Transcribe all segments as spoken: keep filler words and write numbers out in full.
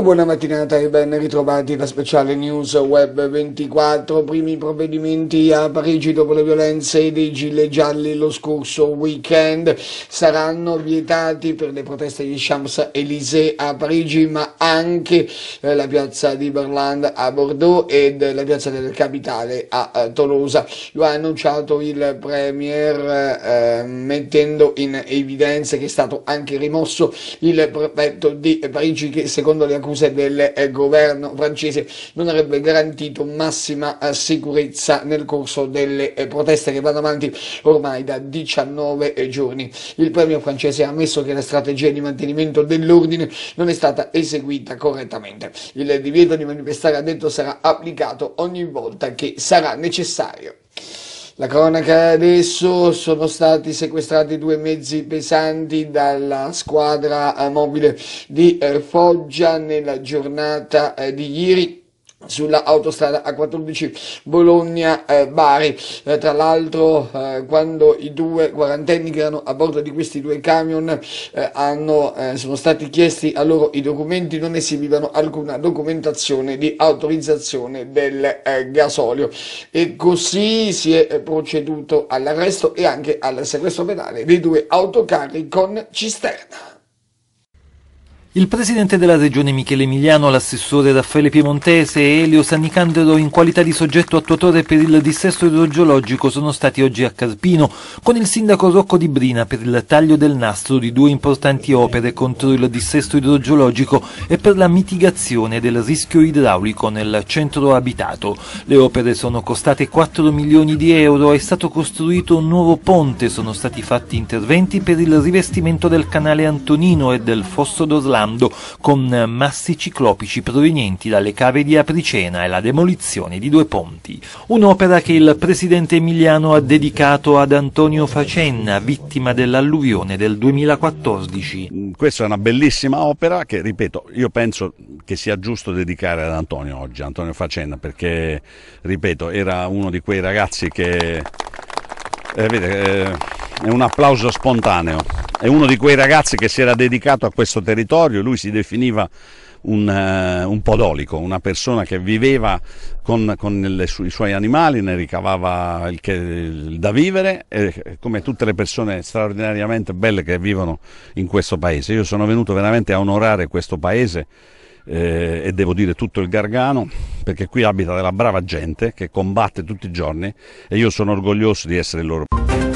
buona mattinata e ben ritrovati alla speciale News Web ventiquattro. Primi provvedimenti a Parigi dopo le violenze dei gilet gialli lo scorso weekend. Saranno vietati per le proteste di Champs-Élysées a Parigi, ma anche eh, la piazza di Berlande a Bordeaux ed la piazza del Capitale a eh, Tolosa. Lo ha annunciato il Premier eh, mettendo in evidenza che è stato anche rimosso il prefetto di Parigi, che secondo le accuse del eh, governo francese non avrebbe garantito massima eh, sicurezza nel corso delle eh, proteste che vanno avanti ormai da diciannove eh, giorni. Il premier francese ha ammesso che la strategia di mantenimento dell'ordine non è stata eseguita correttamente. Il divieto di manifestare, ha detto, sarà applicato ogni volta che sarà necessario. La cronaca adesso: sono stati sequestrati due mezzi pesanti dalla squadra mobile di eh, Foggia nella giornata eh, di ieri sulla autostrada A quattordici Bologna-Bari. Eh, tra l'altro, eh, quando i due quarantenni che erano a bordo di questi due camion eh, hanno, eh, sono stati chiesti a loro i documenti, non esibivano alcuna documentazione di autorizzazione del eh, gasolio, e così si è eh, proceduto all'arresto e anche al sequestro penale dei due autocarri con cisterna. Il presidente della regione Michele Emiliano, l'assessore Raffaele Piemontese e Elio Sannicandro, in qualità di soggetto attuatore per il dissesto idrogeologico, sono stati oggi a Carpino con il sindaco Rocco Di Brina per il taglio del nastro di due importanti opere contro il dissesto idrogeologico e per la mitigazione del rischio idraulico nel centro abitato. Le opere sono costate quattro milioni di euro, è stato costruito un nuovo ponte, sono stati fatti interventi per il rivestimento del canale Antonino e del fosso d'Orlando con massi ciclopici provenienti dalle cave di Apricena e la demolizione di due ponti. Un'opera che il presidente Emiliano ha dedicato ad Antonio Facenna, vittima dell'alluvione del duemilaquattordici. Questa è una bellissima opera che, ripeto, io penso che sia giusto dedicare ad Antonio oggi, Antonio Facenna, perché, ripeto, era uno di quei ragazzi che... Eh, vede, eh, è un applauso spontaneo. È uno di quei ragazzi che si era dedicato a questo territorio. Lui si definiva un, uh, un podolico, una persona che viveva con, con le su- i suoi animali, ne ricavava il, che, il da vivere, e, come tutte le persone straordinariamente belle che vivono in questo paese. Io sono venuto veramente a onorare questo paese eh, e devo dire tutto il Gargano, perché qui abita della brava gente che combatte tutti i giorni e io sono orgoglioso di essere il loro.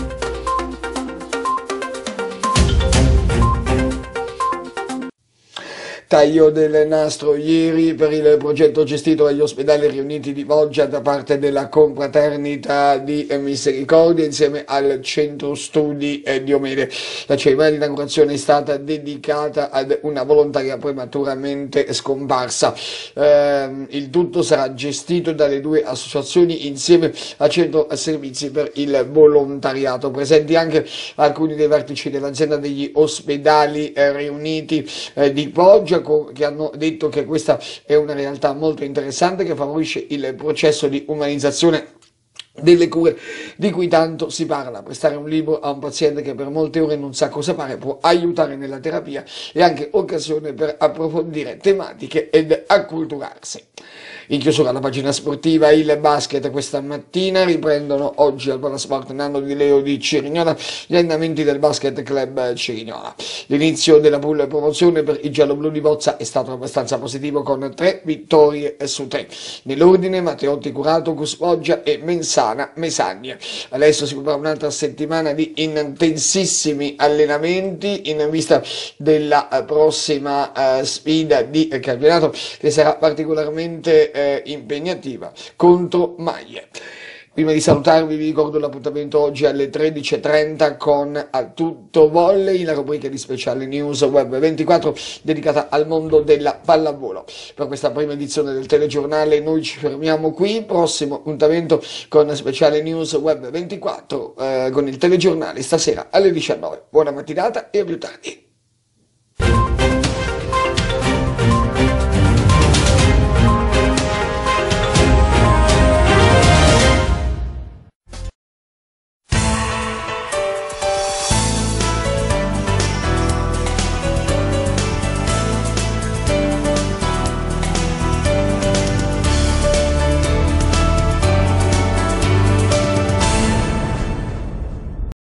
Taglio del nastro ieri per il progetto gestito dagli ospedali riuniti di Foggia da parte della confraternita di Misericordia insieme al centro studi Diomede. La cerimonia di inaugurazione è stata dedicata ad una volontaria prematuramente scomparsa. Eh, il tutto sarà gestito dalle due associazioni insieme al centro servizi per il volontariato. Presenti anche alcuni dei vertici dell'azienda degli ospedali riuniti di Foggia, che hanno detto che questa è una realtà molto interessante che favorisce il processo di umanizzazione delle cure di cui tanto si parla. Prestare un libro a un paziente che per molte ore non sa cosa fare può aiutare nella terapia e anche occasione per approfondire tematiche ed acculturarsi. In chiusura alla pagina sportiva, il basket questa mattina riprendono oggi al Palasport Nando Di Leo di Cerignola gli allenamenti del Basket Club Cerignola. L'inizio della pool promozione per i gialloblu di Bozza è stato abbastanza positivo con tre vittorie su tre. Nell'ordine Matteotti Curato, Cuspoggia e Mensana Mesagna. Adesso si prepara un'altra settimana di intensissimi allenamenti in vista della prossima uh, sfida di campionato che sarà particolarmente eh, impegnativa contro Maglie. Prima di salutarvi vi ricordo l'appuntamento oggi alle tredici e trenta con A Tutto Volley, la rubrica di speciale News Web ventiquattro dedicata al mondo della pallavolo. Per questa prima edizione del telegiornale noi ci fermiamo qui, prossimo appuntamento con speciale News Web ventiquattro eh, con il telegiornale stasera alle diciannove. Buona mattinata e a più tardi.